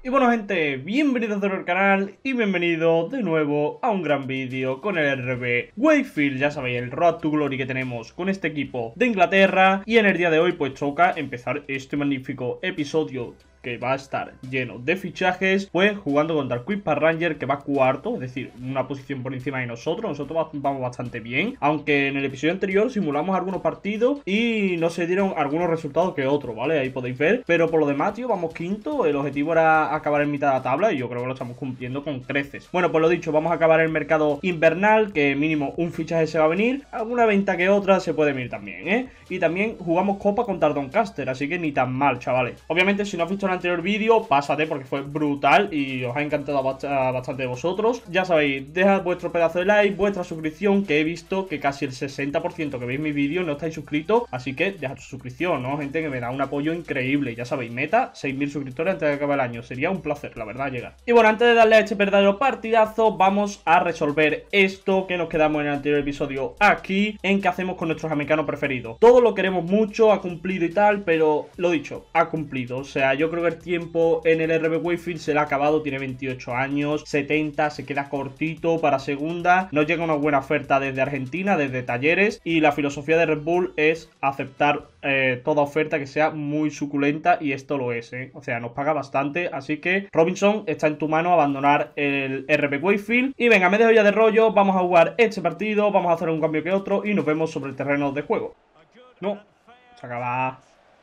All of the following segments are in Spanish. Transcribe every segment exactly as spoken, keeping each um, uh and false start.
Y bueno gente, bienvenidos de nuevo al canal y bienvenidos de nuevo a un gran vídeo con el R B Wakefield. Ya sabéis, el Road to Glory que tenemos con este equipo de Inglaterra. Y en el día de hoy pues toca empezar este magnífico episodio que va a estar lleno de fichajes, pues jugando contra el Quick Park Ranger, que va cuarto, es decir, una posición por encima de nosotros. Nosotros vamos bastante bien, aunque en el episodio anterior simulamos algunos partidos y no se dieron algunos resultados que otros, ¿vale? Ahí podéis ver, pero por lo demás, tío, vamos quinto. El objetivo era acabar en mitad de la tabla y yo creo que lo estamos cumpliendo con creces. Bueno, pues lo dicho, vamos a acabar el mercado invernal, que mínimo un fichaje se va a venir, alguna venta que otra se puede venir también, ¿eh? Y también jugamos Copa contra Doncaster, así que ni tan mal, chavales. Obviamente, si no has visto el anterior vídeo, pásate porque fue brutal y os ha encantado bastante de vosotros. Ya sabéis, dejad vuestro pedazo de like, vuestra suscripción, que he visto que casi el sesenta por ciento que veis mis vídeos no estáis suscritos, así que dejad su suscripción, ¿no? Gente que me da un apoyo increíble. Ya sabéis, meta seis mil suscriptores antes de acabar el año. Sería un placer, la verdad, llegar. Y bueno, antes de darle a este verdadero partidazo, vamos a resolver esto que nos quedamos en el anterior episodio aquí, en qué hacemos con nuestros americanos preferidos. Todo lo queremos mucho, ha cumplido y tal, pero lo dicho, ha cumplido. O sea, yo creo que el tiempo en el R B Wakefield se le ha acabado, tiene veintiocho años, setenta, se queda cortito para segunda, nos llega una buena oferta desde Argentina, desde Talleres, y la filosofía de Red Bull es aceptar eh, toda oferta que sea muy suculenta, y esto lo es, ¿eh? O sea, nos paga bastante, así que Robinson, está en tu mano abandonar el R B Wakefield, y venga, me dejo ya de rollo, vamos a jugar este partido, vamos a hacer un cambio que otro, y nos vemos sobre el terreno de juego. No, se acaba.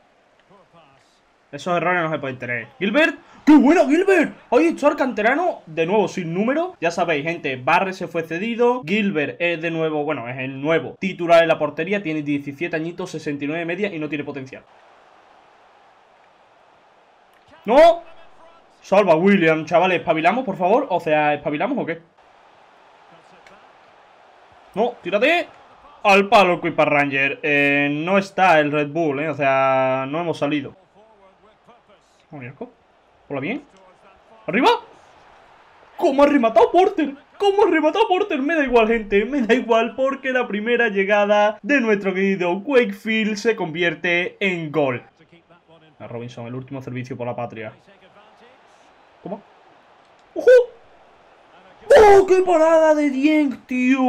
Esos errores no se pueden tener. ¡Gilbert! ¡Qué bueno, Gilbert! Ahí está el canterano, de nuevo sin número. Ya sabéis, gente, Barre se fue cedido. Gilbert es de nuevo, bueno, es el nuevo titular en la portería. Tiene diecisiete añitos, sesenta y nueve de media y no tiene potencial. ¡No! Salva William, chavales, ¿espabilamos, por favor? O sea, ¿espabilamos o qué? No, tírate. Al palo el Quick Park Ranger. Eh, no está el Red Bull, eh. O sea, no hemos salido. Hola, bien. ¡Arriba! ¿Cómo ha rematado Porter? ¿Cómo ha rematado Porter? Me da igual, gente, me da igual, porque la primera llegada de nuestro querido Wakefield se convierte en gol. A Robinson, el último servicio por la patria. ¿Cómo? ¡Ojo! ¡Oh, qué parada de Dieng, tío!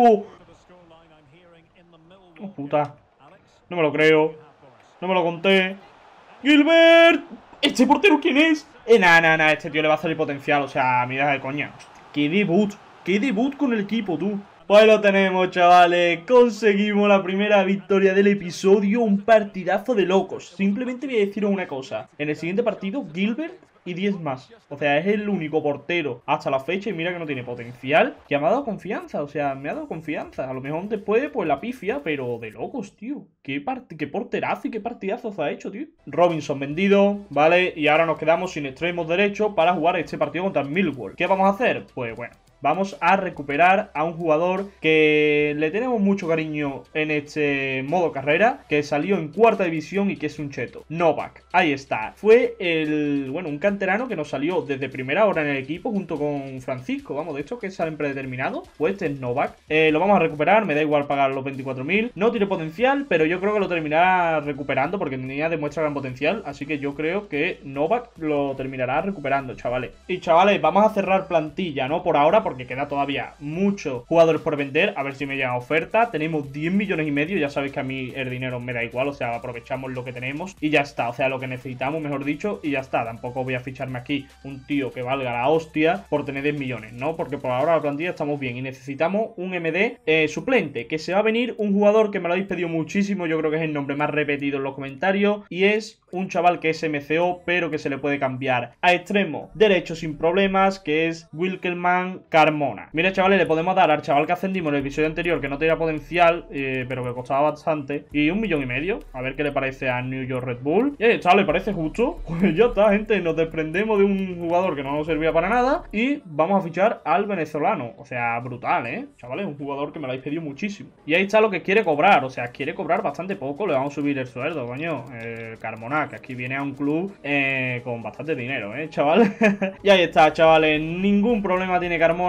¡Oh, puta! No me lo creo. No me lo conté. ¡Gilbert! ¿Este portero quién es? Eh, nada, nada, nada, este tío le va a salir potencial. O sea, mira de coña. ¡Qué debut! ¡Qué debut con el equipo, tú! Pues lo tenemos, chavales. Conseguimos la primera victoria del episodio. Un partidazo de locos. Simplemente voy a deciros una cosa. En el siguiente partido, Gilbert y diez más. O sea, es el único portero hasta la fecha, y mira que no tiene potencial, que me ha dado confianza. O sea, me ha dado confianza. A lo mejor después, pues la pifia, pero de locos, tío. Qué, qué porterazo y qué partidazo se ha hecho, tío. Robinson vendido, ¿vale? Y ahora nos quedamos sin extremos derechos para jugar este partido contra el Millwall. ¿Qué vamos a hacer? Pues bueno, vamos a recuperar a un jugador que le tenemos mucho cariño en este modo carrera, que salió en cuarta división y que es un cheto. Novak, ahí está. Fue el, bueno, un canterano que nos salió desde primera hora en el equipo junto con Francisco. Vamos, de hecho que salen predeterminados. Pues este es Novak. Eh, lo vamos a recuperar, me da igual pagar los veinticuatro mil. No tiene potencial, pero yo creo que lo terminará recuperando porque tenía demuestra gran potencial. Así que yo creo que Novak lo terminará recuperando, chavales. Y chavales, vamos a cerrar plantilla, ¿no? Por ahora, porque porque queda todavía muchos jugadores por vender. A ver si me llega oferta. Tenemos diez millones y medio. Ya sabéis que a mí el dinero me da igual. O sea, aprovechamos lo que tenemos y ya está. O sea, lo que necesitamos, mejor dicho, y ya está. Tampoco voy a ficharme aquí un tío que valga la hostia por tener diez millones, ¿no? Porque por ahora la plantilla estamos bien y necesitamos un M D eh, suplente. Que se va a venir un jugador que me lo habéis pedido muchísimo. Yo creo que es el nombre más repetido en los comentarios. Y es un chaval que es M C O, pero que se le puede cambiar a extremo derecho sin problemas, que es Wilkelman Carmona. Mira, chavales, le podemos dar al chaval que ascendimos en el episodio anterior, que no tenía potencial, eh, pero que costaba bastante, y un millón y medio. A ver qué le parece a New York Red Bull. Y, chaval, ¿le parece justo? Pues ya está, gente, nos desprendemos de un jugador que no nos servía para nada y vamos a fichar al venezolano. O sea, brutal, ¿eh? Chavales, un jugador que me lo habéis pedido muchísimo. Y ahí está lo que quiere cobrar. O sea, quiere cobrar bastante poco. Le vamos a subir el sueldo, coño. Eh, Carmona, que aquí viene a un club eh, con bastante dinero, ¿eh, chaval? Y ahí está, chavales. Ningún problema tiene Carmona.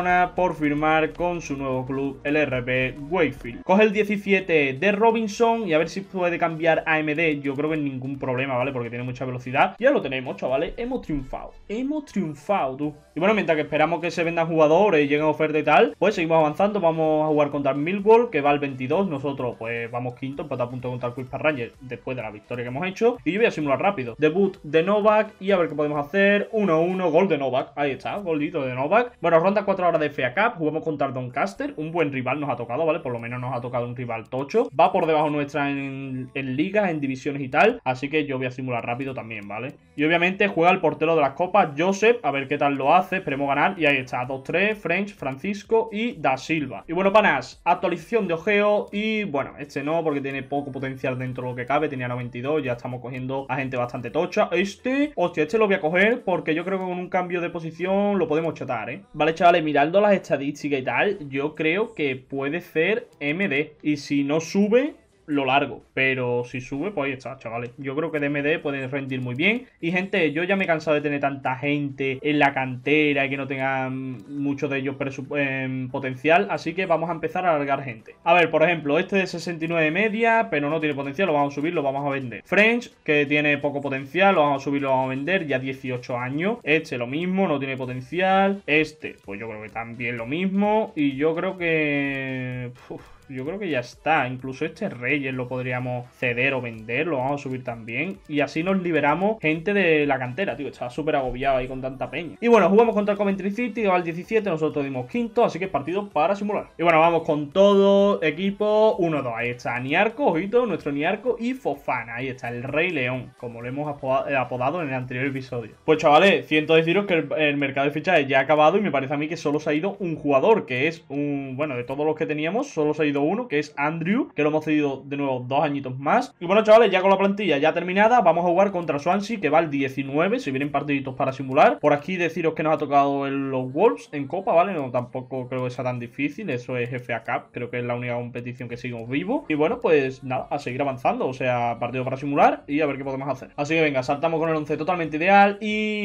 Fofana por firmar con su nuevo club, el R B Wakefield. Coge el diecisiete de Robinson y a ver si puede cambiar a M D. Yo creo que ningún problema, ¿vale? Porque tiene mucha velocidad. Ya lo tenemos, chavales. Hemos triunfado. Hemos triunfado, tú. Y bueno, mientras que esperamos que se vendan jugadores y lleguen ofertas y tal, pues seguimos avanzando. Vamos a jugar contra el Millwall, que va al veintidós. Nosotros, pues, vamos quinto, empatado a punto contra el Queen's Park Rangers después de la victoria que hemos hecho. Y yo voy a simular rápido. Debut de Novak y a ver qué podemos hacer. uno uno, gol de Novak. Ahí está, golito de Novak. Bueno, ronda cuatro horas de F A Cup. Jugamos contra el Doncaster. Un buen rival nos ha tocado, ¿vale? Por lo menos nos ha tocado un rival tocho. Va por debajo nuestra en, en ligas, en divisiones y tal. Así que yo voy a simular rápido también, ¿vale? Y obviamente juega el portero de las copas, Josep. A ver qué tal lo hace. Esperemos ganar. Y ahí está, dos tres, French, Francisco y Da Silva. Y bueno, panas, actualización de ojeo. Y bueno, este no, porque tiene poco potencial dentro de lo que cabe. Tenía noventa y dos, ya estamos cogiendo a gente bastante tocha. Este, hostia, este lo voy a coger porque yo creo que con un cambio de posición lo podemos chatar, ¿eh? Vale, chavales, mirando las estadísticas y tal, yo creo que puede ser M D. Y si no sube, lo largo, pero si sube, pues ahí está, chavales. Yo creo que de M D pueden rendir muy bien. Y gente, yo ya me he cansado de tener tanta gente en la cantera y que no tengan muchos de ellos eh, potencial, así que vamos a empezar a alargar gente. A ver, por ejemplo, este de sesenta y nueve de media, pero no tiene potencial, lo vamos a subir, lo vamos a vender. French, que tiene poco potencial, lo vamos a subir, lo vamos a vender, ya dieciocho años. Este lo mismo, no tiene potencial. Este, pues yo creo que también lo mismo. Y yo creo que... Uf, yo creo que ya está. Incluso este Reyes lo podríamos ceder o vender. Lo vamos a subir también. Y así nos liberamos gente de la cantera, tío. Estaba súper agobiado ahí con tanta peña. Y bueno, jugamos contra el Coventry City, que va al diecisiete. Nosotros dimos quinto, así que es partido para simular. Y bueno, vamos con todo equipo uno dos. Ahí está Niarco, ojito, nuestro Niarco. Y Fofana, ahí está el Rey León, como lo hemos apodado en el anterior episodio. Pues chavales, siento deciros que el, el mercado de fichajes ya ha acabado. Y me parece a mí que solo se ha ido un jugador, que es un... Bueno, de todos los que teníamos, solo se ha ido uno, que es Andrew, que lo hemos cedido de nuevo dos añitos más. Y bueno, chavales, ya con la plantilla ya terminada, vamos a jugar contra Swansea, que va al diecinueve. Si vienen partiditos para simular. Por aquí deciros que nos ha tocado el, los Wolves en Copa, ¿vale? No, tampoco creo que sea tan difícil. Eso es F A Cup, creo que es la única competición que seguimos vivo. Y bueno, pues nada, a seguir avanzando. O sea, partido para simular y a ver qué podemos hacer. Así que venga, saltamos con el once totalmente ideal.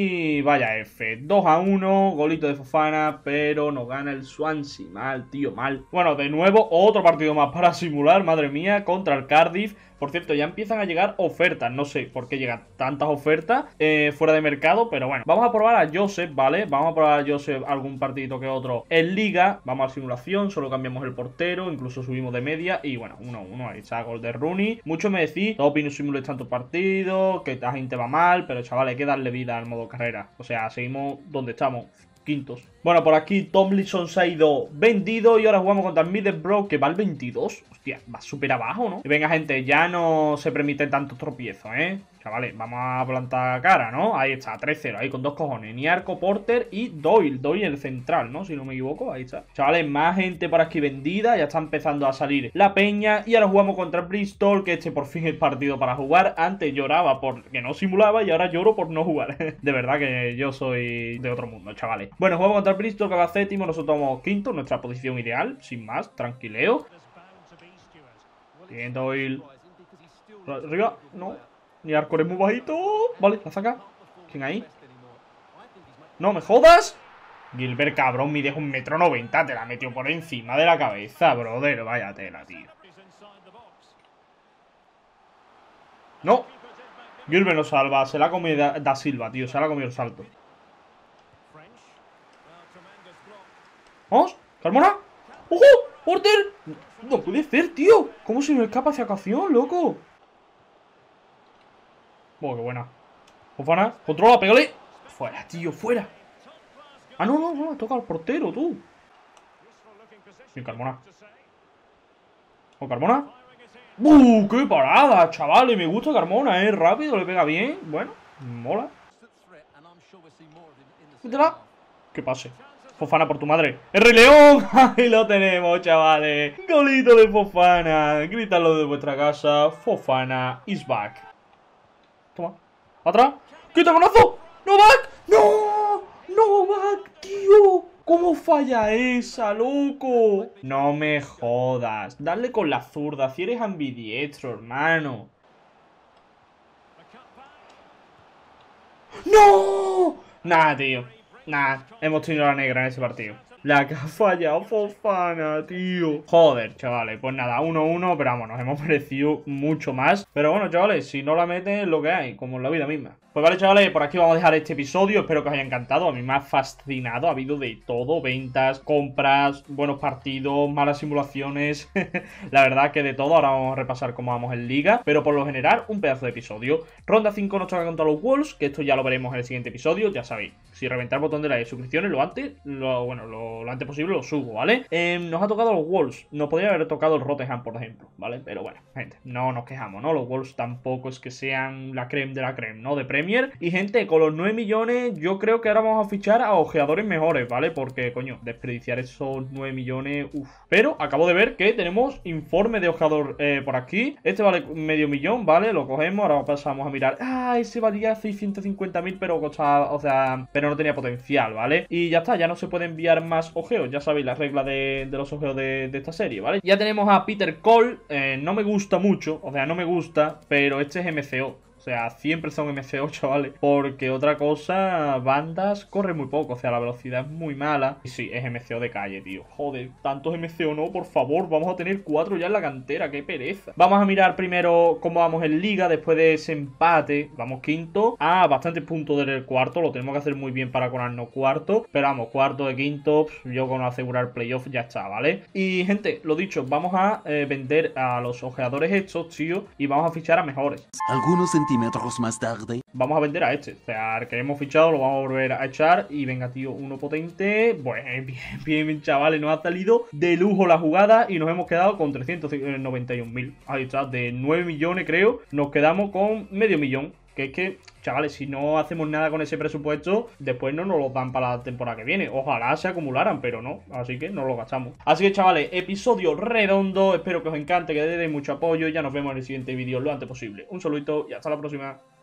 Y vaya F, dos a uno, golito de Fofana, pero nos gana el Swansea. Mal, tío, mal. Bueno, de nuevo, otro partido más para simular, madre mía, contra el Cardiff. Por cierto, ya empiezan a llegar ofertas. No sé por qué llegan tantas ofertas eh, fuera de mercado, pero bueno. Vamos a probar a Josep, ¿vale? Vamos a probar a Josep algún partidito que otro en liga. Vamos a simulación, solo cambiamos el portero, incluso subimos de media. Y bueno, uno uno, ahí está, gol de Rooney. Muchos me decís, top y no simules tanto partido, que la gente va mal, pero chaval, hay que darle vida al modo carrera. O sea, seguimos donde estamos, quintos. Bueno, por aquí Tomlinson se ha ido vendido y ahora jugamos contra el Middlesbrough, que va al veintidós. Hostia, va súper abajo, ¿no? Y venga, gente, ya no se permiten tantos tropiezos, ¿eh? Chavales, vamos a plantar cara, ¿no? Ahí está, tres cero, ahí con dos cojones. Niarco, Porter y Doyle. Doyle el central, ¿no? Si no me equivoco, ahí está. Chavales, más gente por aquí vendida. Ya está empezando a salir la peña. Y ahora jugamos contra el Bristol, que este por fin es partido para jugar. Antes lloraba porque no simulaba y ahora lloro por no jugar. De verdad que yo soy de otro mundo, chavales. Bueno, jugamos contra el Bristol, que va séptimo. Nosotros vamos quinto, nuestra posición ideal. Sin más, tranquileo. Bien, Doyle. Arriba, no. Niarco es muy bajito. Vale, la saca. ¿Quién ahí? No me jodas. Gilbert, cabrón, mide un metro noventa. Te la metió por encima de la cabeza, brother. Vaya tela, tío. No. Gilbert no salva. Se la ha comido Da, da Silva, tío. Se la ha comido el salto. ¿Vamos? ¿Carmona? ¡Ojo! ¡Porter! No puede ser, tío. ¿Cómo se me escapa esa ocasión, loco? Oh, qué buena. Fofana, controla, pégale. Fuera, tío, fuera. Ah, no, no, no, toca al portero, tú. Bien, Carmona. Oh, Carmona. ¡Uh! ¡Qué parada, chavales! Me gusta Carmona, ¿eh? Rápido, le pega bien. Bueno, mola. Métela. Que pase. Fofana por tu madre. ¡El Rey León! Ahí lo tenemos, chavales. Golito de Fofana. Grítalo de vuestra casa. Fofana is back. Toma. Atrás. ¡Quita conazo! ¡Novak! ¡No! ¡Novak, tío! ¿Cómo falla esa, loco? No me jodas. Dale con la zurda. Si eres ambidiestro, hermano. ¡No! Nada, tío. Nah, hemos tenido la negra en ese partido. La que ha fallado Fofana, tío. Joder, chavales. Pues nada, uno uno, pero vamos, nos hemos merecido mucho más. Pero bueno, chavales, si no la meten, es lo que hay, como en la vida misma. Pues vale, chavales, por aquí vamos a dejar este episodio. Espero que os haya encantado. A mí me ha fascinado. Ha habido de todo. Ventas, compras, buenos partidos, malas simulaciones. La verdad que de todo. Ahora vamos a repasar cómo vamos en liga. Pero por lo general, un pedazo de episodio. Ronda cinco nos toca contra los Wolves, que esto ya lo veremos en el siguiente episodio. Ya sabéis, si reventar el botón de like y suscripciones lo antes, lo, bueno, lo, lo antes posible lo subo, ¿vale? Eh, nos ha tocado los Wolves. Nos podría haber tocado el Rotterdam, por ejemplo, ¿vale? Pero bueno, gente, no nos quejamos, ¿no? Los Wolves tampoco es que sean la creme de la creme, ¿no? De Premier. Y gente, con los nueve millones yo creo que ahora vamos a fichar a ojeadores mejores, ¿vale? Porque, coño, desperdiciar esos nueve millones, uff. Pero acabo de ver que tenemos informe de ojeador eh, por aquí. Este vale medio millón, ¿vale? Lo cogemos, ahora pasamos a mirar. Ah, ese valía seiscientos cincuenta mil, pero costaba, o sea, pero no tenía potencial, ¿vale? Y ya está, ya no se puede enviar más ojeos. Ya sabéis la regla de, de los ojeos de, de esta serie, ¿vale? Ya tenemos a Peter Cole, eh, no me gusta mucho, o sea, no me gusta, pero este es M C O. O sea, siempre son M C O, chavales. Porque otra cosa, bandas corre muy poco. O sea, la velocidad es muy mala. Y sí, es M C O de calle, tío. Joder, tantos M C O no, por favor. Vamos a tener cuatro ya en la cantera. Qué pereza. Vamos a mirar primero cómo vamos en liga. Después de ese empate, vamos quinto. Ah, bastantes puntos del cuarto. Lo tenemos que hacer muy bien para coronarnos cuarto. Pero vamos, cuarto de quinto. Yo con asegurar playoff ya está, ¿vale? Y gente, lo dicho, vamos a eh, vender a los ojeadores estos, tío. Y vamos a fichar a mejores. Algunos centímetros más tarde. Vamos a vender a este. O sea, al que hemos fichado lo vamos a volver a echar. Y venga, tío, uno potente. Bueno, bien, bien, chavales. Nos ha salido de lujo la jugada. Y nos hemos quedado con trescientos noventa y un mil. Ahí está, de nueve millones creo. Nos quedamos con medio millón. Que es que, chavales, si no hacemos nada con ese presupuesto, después no nos lo dan para la temporada que viene. Ojalá se acumularan, pero no. Así que no lo gastamos. Así que, chavales, episodio redondo. Espero que os encante, que le deis mucho apoyo. Ya nos vemos en el siguiente vídeo lo antes posible. Un saludito y hasta la próxima.